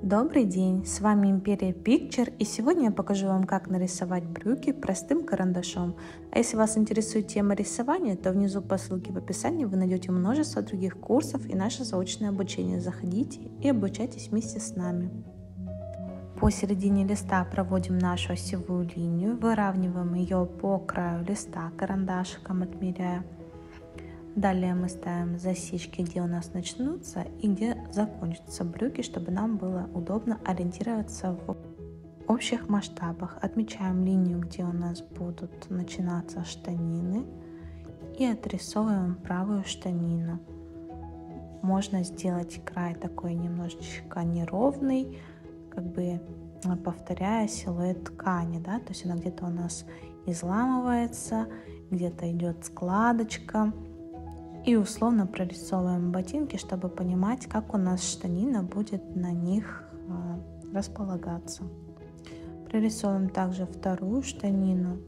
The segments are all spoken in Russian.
Добрый день, с вами Империя Picture, и сегодня я покажу вам, как нарисовать брюки простым карандашом. А если вас интересует тема рисования, то внизу по ссылке в описании вы найдете множество других курсов и наше заочное обучение. Заходите и обучайтесь вместе с нами. Посередине листа проводим нашу осевую линию, выравниваем ее по краю листа карандашиком, отмеряя. Далее мы ставим засечки, где у нас начнутся и где закончатся брюки, чтобы нам было удобно ориентироваться в общих масштабах. Отмечаем линию, где у нас будут начинаться штанины, и отрисовываем правую штанину. Можно сделать край такой немножечко неровный, как бы повторяя силуэт ткани, да? То есть она где-то у нас изламывается, где-то идет складочка. И условно прорисовываем ботинки, чтобы понимать, как у нас штанина будет на них располагаться. Прорисовываем также вторую штанину.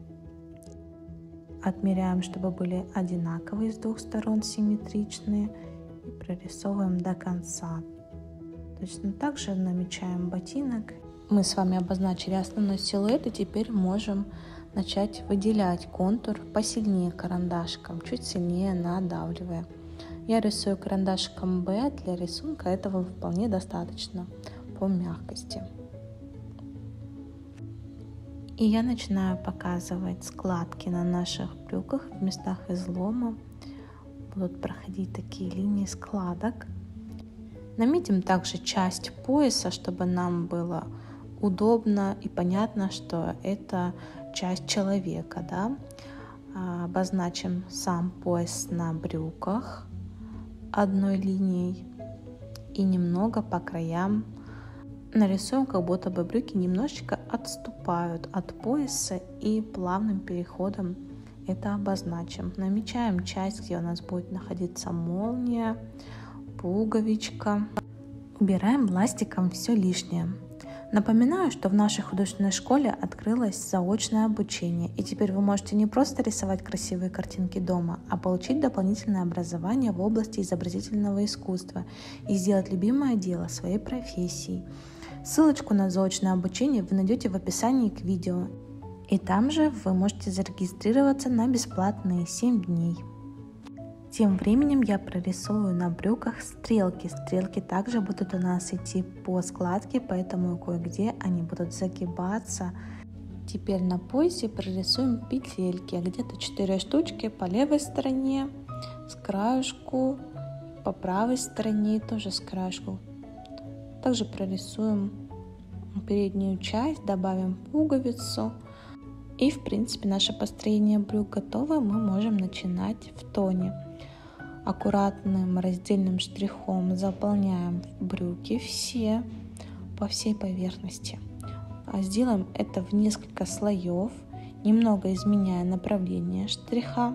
Отмеряем, чтобы были одинаковые с двух сторон, симметричные. И прорисовываем до конца. Точно так же намечаем ботинок. Мы с вами обозначили основной силуэт, и теперь можем начать выделять контур посильнее карандашиком, чуть сильнее надавливая. Я рисую карандашиком B, для рисунка этого вполне достаточно по мягкости. И я начинаю показывать складки на наших брюках в местах излома. Будут проходить такие линии складок. Наметим также часть пояса, чтобы нам было удобно и понятно, что это часть человека, да? Обозначим сам пояс на брюках одной линией и немного по краям нарисуем, как будто бы брюки немножечко отступают от пояса, и плавным переходом это обозначим. Намечаем часть, где у нас будет находиться молния, пуговичка. Убираем ластиком все лишнее. Напоминаю, что в нашей художественной школе открылось заочное обучение, и теперь вы можете не просто рисовать красивые картинки дома, а получить дополнительное образование в области изобразительного искусства и сделать любимое дело своей профессией. Ссылочку на заочное обучение вы найдете в описании к видео, и там же вы можете зарегистрироваться на бесплатные 7 дней. Тем временем я прорисовываю на брюках стрелки. Стрелки также будут у нас идти по складке, поэтому кое-где они будут загибаться. Теперь на поясе прорисуем петельки. Где-то 4 штучки по левой стороне, с краешку, по правой стороне тоже с краешку. Также прорисуем переднюю часть, добавим пуговицу. И в принципе наше построение брюк готово, мы можем начинать в тоне. Аккуратным раздельным штрихом заполняем брюки все по всей поверхности. Сделаем это в несколько слоев, немного изменяя направление штриха,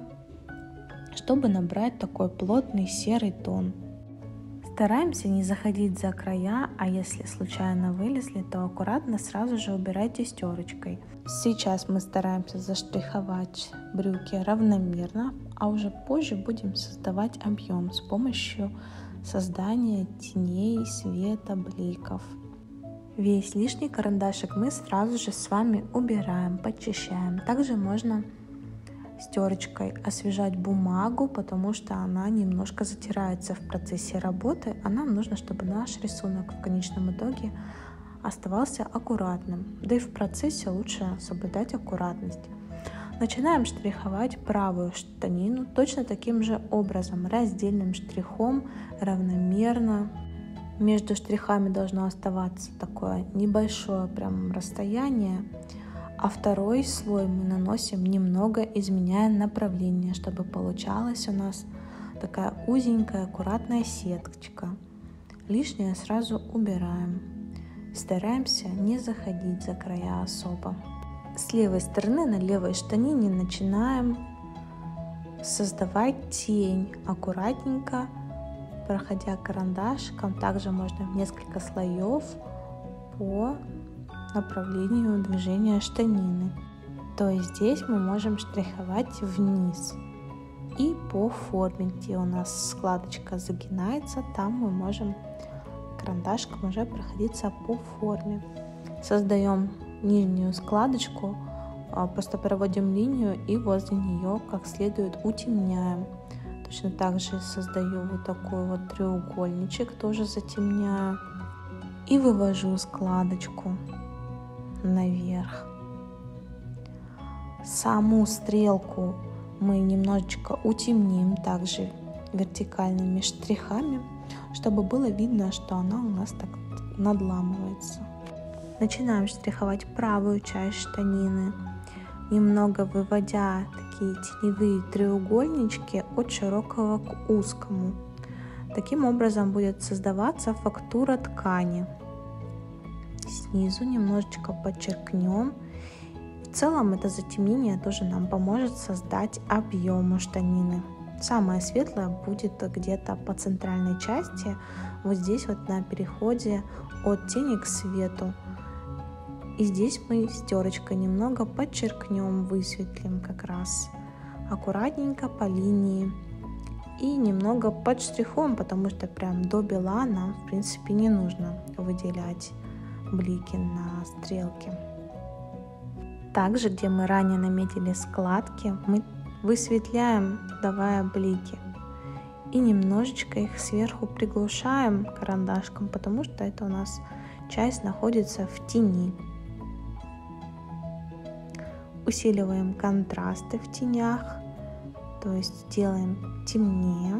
чтобы набрать такой плотный серый тон. Стараемся не заходить за края, а если случайно вылезли, то аккуратно сразу же убирайте стерочкой. Сейчас мы стараемся заштриховать брюки равномерно, а уже позже будем создавать объем с помощью создания теней, света, бликов. Весь лишний карандашик мы сразу же с вами убираем, подчищаем. Также можно стерочкой освежать бумагу, потому что она немножко затирается в процессе работы, а нам нужно, чтобы наш рисунок в конечном итоге оставался аккуратным. Да и в процессе лучше соблюдать аккуратность. Начинаем штриховать правую штанину точно таким же образом, раздельным штрихом, равномерно. Между штрихами должно оставаться такое небольшое прям расстояние. А второй слой мы наносим немного, изменяя направление, чтобы получалась у нас такая узенькая, аккуратная сеточка. Лишнее сразу убираем. Стараемся не заходить за края особо. С левой стороны на левой штанине начинаем создавать тень. Аккуратненько, проходя карандашиком, также можно в несколько слоев по направлению движения штанины. То есть здесь мы можем штриховать вниз. И по форме, где у нас складочка загинается, там мы можем карандашком уже проходиться по форме. Создаем нижнюю складочку, просто проводим линию и возле нее как следует утемняем. Точно так же создаю вот такой вот треугольничек, тоже затемняю и вывожу складочку наверх. Саму стрелку мы немножечко утемним также вертикальными штрихами, чтобы было видно, что она у нас так надламывается. Начинаем штриховать правую часть штанины, немного выводя такие теневые треугольнички от широкого к узкому. Таким образом будет создаваться фактура ткани. Снизу немножечко подчеркнем. В целом это затемнение тоже нам поможет создать объем у штанины. Самое светлое будет где-то по центральной части, вот здесь вот на переходе от тени к свету. И здесь мы стерочкой немного подчеркнем, высветлим как раз аккуратненько по линии и немного подштрихуем, потому что прям до бела нам в принципе не нужно выделять блики на стрелке. Также, где мы ранее наметили складки, мы высветляем, давая блики, и немножечко их сверху приглушаем карандашком, потому что это у нас часть находится в тени. Усиливаем контрасты в тенях, то есть делаем темнее,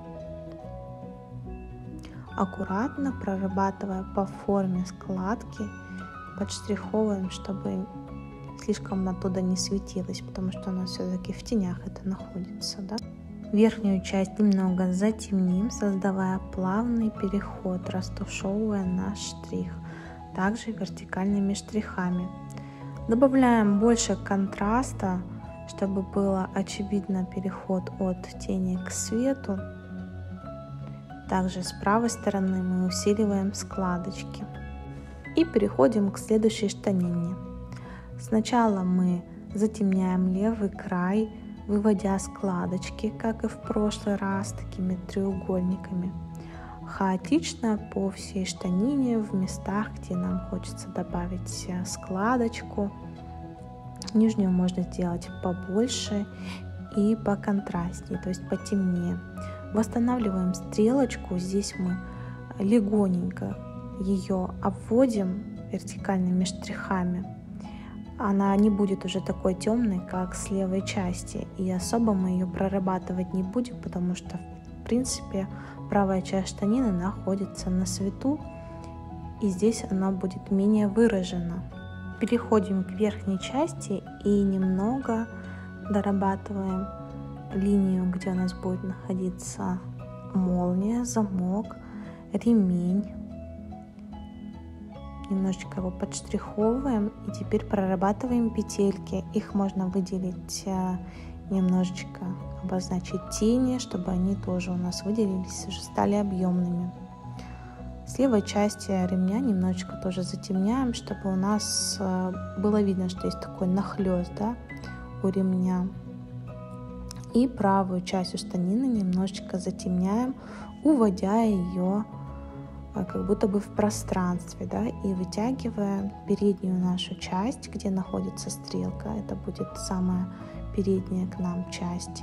аккуратно прорабатывая по форме складки, подштриховываем, чтобы слишком оттуда не светилось, потому что у нас все-таки в тенях это находится, да? Верхнюю часть немного затемним, создавая плавный переход, растушевывая наш штрих, также вертикальными штрихами. Добавляем больше контраста, чтобы было очевидно переход от тени к свету. Также с правой стороны мы усиливаем складочки. И переходим к следующей штанине. Сначала мы затемняем левый край, выводя складочки, как и в прошлый раз, такими треугольниками. Хаотично по всей штанине в местах, где нам хочется добавить складочку. Нижнюю можно сделать побольше и поконтрастнее, то есть потемнее. Восстанавливаем стрелочку, здесь мы легоненько ее обводим вертикальными штрихами. Она не будет уже такой темной, как с левой части, и особо мы ее прорабатывать не будем, потому что в принципе правая часть штанины находится на свету, и здесь она будет менее выражена. Переходим к верхней части и немного дорабатываем линию, где у нас будет находиться молния, замок, ремень. Немножечко его подштриховываем и теперь прорабатываем петельки. Их можно выделить немножечко, обозначить тени, чтобы они тоже у нас выделились, уже стали объемными. С левой части ремня немножечко тоже затемняем, чтобы у нас было видно, что есть такой нахлёст, да, у ремня. И правую часть у штанины немножечко затемняем, уводя ее как будто бы в пространстве, да, и вытягивая переднюю нашу часть, где находится стрелка. Это будет самая передняя к нам часть.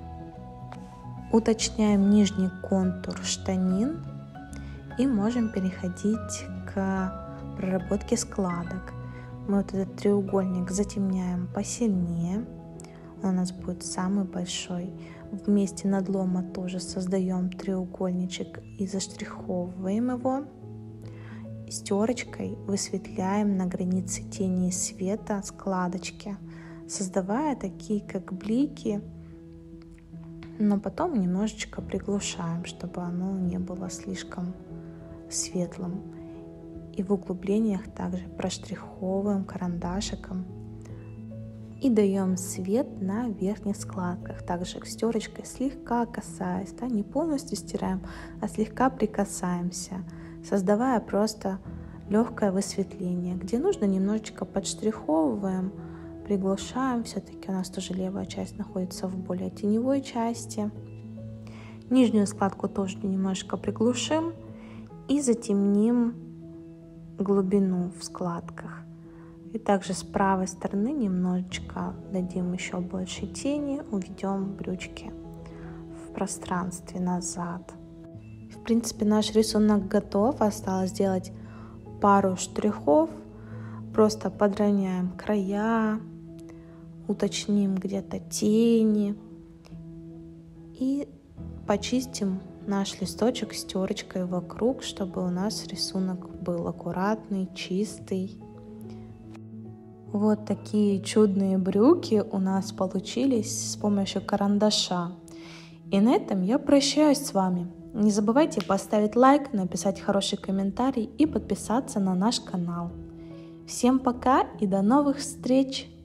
Уточняем нижний контур штанин и можем переходить к проработке складок. Мы вот этот треугольник затемняем посильнее, он у нас будет самый большой. В месте надлома тоже создаем треугольничек и заштриховываем его. Стерочкой высветляем на границе тени и света складочки, создавая такие как блики, но потом немножечко приглушаем, чтобы оно не было слишком светлым. И в углублениях также проштриховываем карандашиком и даем свет на верхних складках. Также стерочкой слегка касаясь, да, не полностью стираем, а слегка прикасаемся, создавая просто легкое высветление. Где нужно, немножечко подштриховываем, приглушаем. Все-таки у нас тоже левая часть находится в более теневой части. Нижнюю складку тоже немножечко приглушим И затемним глубину в складках. И также с правой стороны немножечко дадим еще больше тени, уведем брючки в пространстве назад. В принципе, наш рисунок готов. Осталось сделать пару штрихов. Просто подровняем края, уточним где-то тени и почистим наш листочек стерочкой вокруг, чтобы у нас рисунок был аккуратный, чистый. Вот такие чудные брюки у нас получились с помощью карандаша. И на этом я прощаюсь с вами. Не забывайте поставить лайк, написать хороший комментарий и подписаться на наш канал. Всем пока и до новых встреч!